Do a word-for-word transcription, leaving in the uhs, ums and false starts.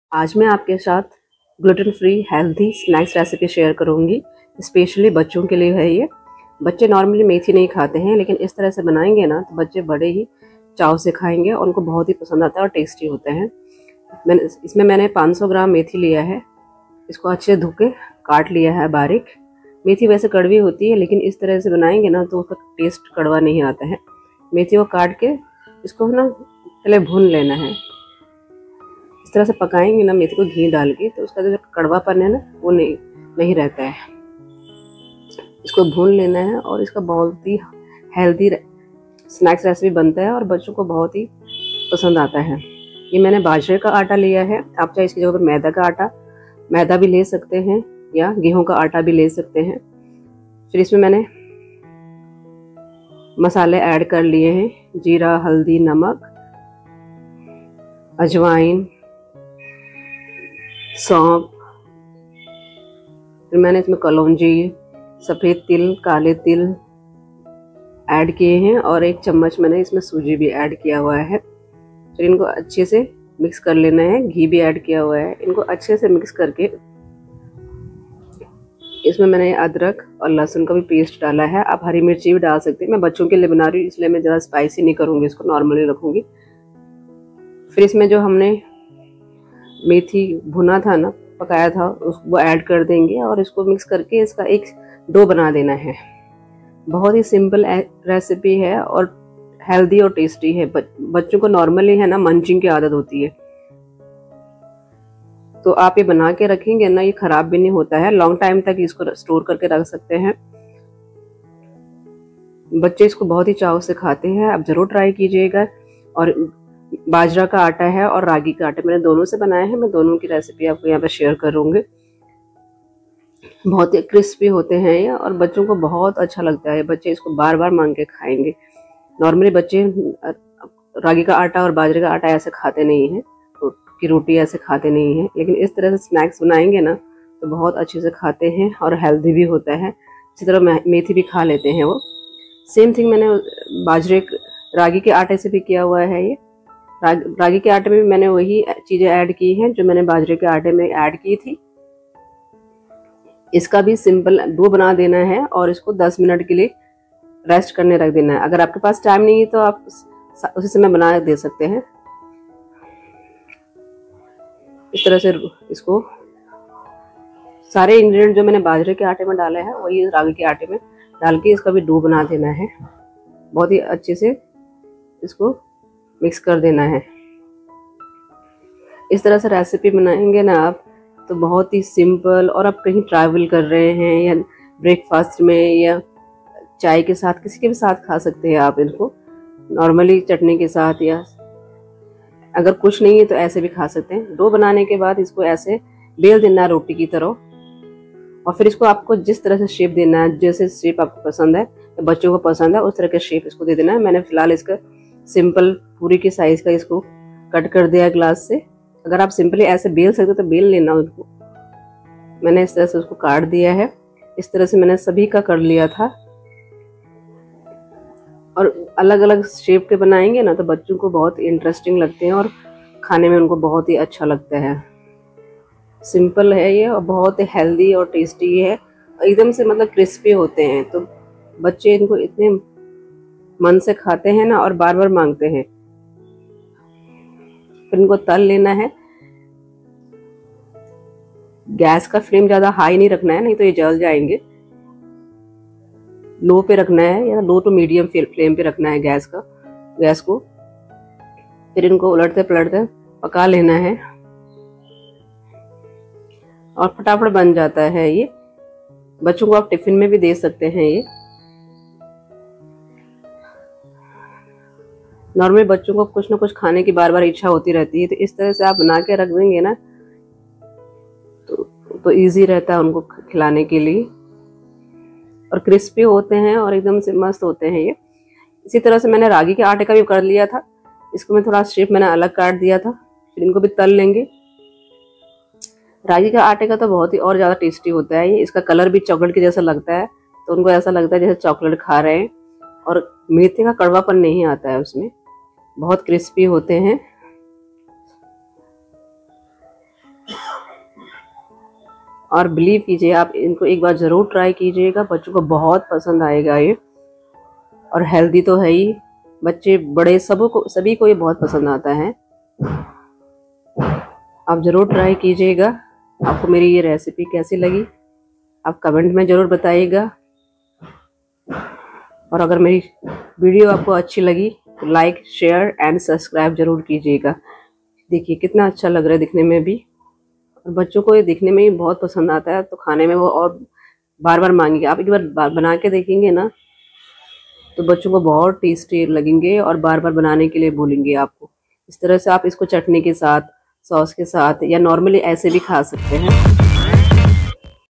आज मैं आपके साथ gluten free healthy snacks recipe share करूंगी। स्पेशली बच्चों के लिए है ये। बच्चे नॉर्मली मेथी नहीं खाते हैं, लेकिन इस तरह से बनाएंगे ना तो बच्चे बड़े ही चाव से खाएंगे और उनको बहुत ही पसंद आता है और टेस्टी होते हैं। मैंने इसमें मैंने पाँच सौ ग्राम मेथी लिया है। इसको अच्छे धो के काट लिया है बारीक। मेथी वैसे कड़वी होती है, लेकिन इस तरह से बनाएंगे ना तो उसका टेस्ट कड़वा नहीं आता है। मेथी को काट के इसको ना पहले भून लेना है। इस तरह से पकाएंगे ना मेथी को घी डाल के, तो उसका जो कड़वापन है ना वो नहीं नहीं रहता है। इसको भून लेना है और इसका बहुत ही हेल्दी स्नैक्स रेसिपी बनता है और बच्चों को बहुत ही पसंद आता है। ये मैंने बाजरे का आटा लिया है। आप चाहे इसकी जगह पर मैदा का आटा मैदा भी ले सकते हैं या गेहूं का आटा भी ले सकते हैं। फिर इसमें मैंने मसाले ऐड कर लिए हैं, जीरा, हल्दी, नमक, अजवाइन, सौंफ। फिर मैंने इसमें कलौंजी, सफ़ेद तिल, काले तिल ऐड किए हैं और एक चम्मच मैंने इसमें सूजी भी ऐड किया हुआ है। फिर इनको अच्छे से मिक्स कर लेना है। घी भी ऐड किया हुआ है। इनको अच्छे से मिक्स करके इसमें मैंने अदरक और लहसुन का भी पेस्ट डाला है। आप हरी मिर्ची भी डाल सकते हैं। मैं बच्चों के लिए बना रही हूँ, इसलिए मैं ज़्यादा स्पाइसी नहीं करूँगी, इसको नॉर्मली रखूँगी। फिर इसमें जो हमने मेथी भुना था ना, पकाया था, उसको ऐड कर देंगे और इसको मिक्स करके इसका एक डो बना देना है। बहुत ही सिंपल रेसिपी है और हेल्दी और टेस्टी है। बच्चों को नॉर्मली है ना मंचिंग की आदत होती है, तो आप ये बना के रखेंगे ना, ये खराब भी नहीं होता है। लॉन्ग टाइम तक इसको स्टोर करके रख सकते हैं। बच्चे इसको बहुत ही चाव से खाते हैं। आप जरूर ट्राई कीजिएगा। और बाजरा का आटा है और रागी का आटा, मैंने दोनों से बनाया है। मैं दोनों की रेसिपी आपको यहाँ पे शेयर करूँगी। बहुत ही क्रिस्पी होते हैं ये और बच्चों को बहुत अच्छा लगता है। बच्चे इसको बार बार मांग के खाएंगे। नॉर्मली बच्चे रागी का आटा और बाजरे का आटा ऐसे खाते नहीं हैं, की रोटी ऐसे खाते नहीं हैं, लेकिन इस तरह से स्नैक्स बनाएंगे ना तो बहुत अच्छे से खाते हैं और हेल्दी भी होता है। इसी तरह मेथी भी खा लेते हैं वो। सेम थिंग मैंने बाजरे रागी के आटे से भी किया हुआ है। ये राग, रागी के आटे में भी मैंने वही चीज़ें ऐड की हैं जो मैंने बाजरे के आटे में ऐड की थी। इसका भी सिंपल डो बना देना है और इसको दस मिनट के लिए रेस्ट करने रख देना है। अगर आपके पास टाइम नहीं है तो आप उसी समय बना दे सकते हैं। इस तरह से इसको सारे इंग्रेडिएंट जो मैंने बाजरे के आटे में डाले हैं वही रागी के आटे में डाल के इसका भी डो बना देना है। बहुत ही अच्छे से इसको मिक्स कर देना है। इस तरह से रेसिपी बनाएंगे ना आप तो बहुत ही सिंपल, और आप कहीं ट्रैवल कर रहे हैं या ब्रेकफास्ट में या चाय के साथ, किसी के भी साथ खा सकते हैं आप इनको। नॉर्मली चटनी के साथ, या अगर कुछ नहीं है तो ऐसे भी खा सकते हैं। डो बनाने के बाद इसको ऐसे बेल देना है रोटी की तरह, और फिर इसको आपको जिस तरह से शेप देना है, जैसे शेप आपको पसंद है, बच्चों को पसंद है, उस तरह का शेप इसको दे देना है। मैंने फिलहाल इसका सिंपल पूरी के साइज का इसको कट कर दिया ग्लास से। अगर आप सिंपली ऐसे बेल सकते तो बेल लेना उसको। मैंने इस तरह से उसको काट दिया है। इस तरह से मैंने सभी का कर लिया था। और अलग अलग शेप के बनाएंगे ना तो बच्चों को बहुत इंटरेस्टिंग लगते हैं और खाने में उनको बहुत ही अच्छा लगता है। सिंपल है ये और बहुत ही हेल्दी और टेस्टी है। एकदम से मतलब क्रिस्पी होते हैं, तो बच्चे इनको इतने मन से खाते हैं ना और बार बार मांगते हैं। फिर इनको तल लेना है। गैस का फ्लेम ज़्यादा हाई नहीं रखना है, नहीं तो ये जल जाएंगे। लो पे रखना है या लो टू मीडियम फ्लेम पे रखना है गैस का गैस को। फिर इनको उलटते पलटते पका लेना है और फटाफट बन जाता है ये। बच्चों को आप टिफिन में भी दे सकते हैं। ये नॉर्मली बच्चों को कुछ ना कुछ खाने की बार बार इच्छा होती रहती है, तो इस तरह से आप बना के रख देंगे ना तो तो इजी रहता है उनको खिलाने के लिए। और क्रिस्पी होते हैं और एकदम से मस्त होते हैं ये। इसी तरह से मैंने रागी के आटे का भी कर लिया था। इसको मैं थोड़ा शेप मैंने अलग काट दिया था। फिर इनको भी तल लेंगे। रागी का आटे का तो बहुत ही और ज़्यादा टेस्टी होता है ये। इसका कलर भी चॉकलेट के जैसा लगता है, तो उनको ऐसा लगता है जैसे चॉकलेट खा रहे हैं, और मेथी का कड़वापन नहीं आता है उसमें। बहुत क्रिस्पी होते हैं। और बिलीव कीजिए, आप इनको एक बार ज़रूर ट्राई कीजिएगा, बच्चों को बहुत पसंद आएगा ये। और हेल्दी तो है ही, बच्चे बड़े सबको सभी को ये बहुत पसंद आता है। आप ज़रूर ट्राई कीजिएगा। आपको मेरी ये रेसिपी कैसी लगी आप कमेंट में ज़रूर बताइएगा। और अगर मेरी वीडियो आपको अच्छी लगी तो लाइक शेयर एंड सब्सक्राइब ज़रूर कीजिएगा। देखिए कितना अच्छा लग रहा है दिखने में भी, और बच्चों को ये दिखने में ही बहुत पसंद आता है, तो खाने में वो और बार बार मांगेंगे। आप एक बार बना के देखेंगे ना तो बच्चों को बहुत टेस्टी लगेंगे और बार बार बनाने के लिए बोलेंगे आपको। इस तरह से आप इसको चटनी के साथ, सॉस के साथ या नॉर्मली ऐसे भी खा सकते हैं।